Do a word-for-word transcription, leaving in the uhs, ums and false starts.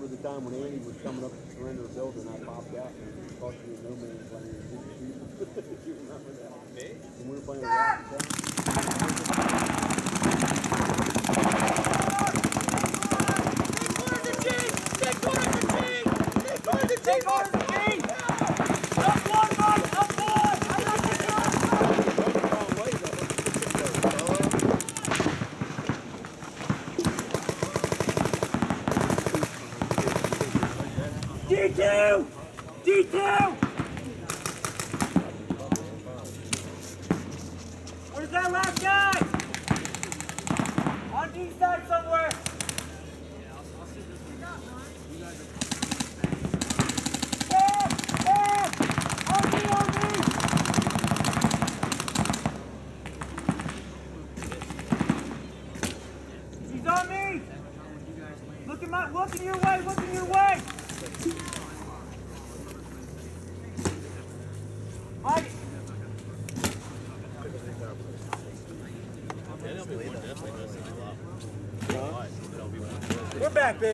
remember the time when Andy was coming up to surrender a building, I popped out and talked to you in no man's land and didn't shoot. You remember that? Me? When we were playing Rock Town. Take on the team! Up one, Mike! Up one! I like it, D two! D two! Where's that last guy? On D side somewhere! He's on me! Look at my, looking your way, looking your way! Mike! We're back, baby.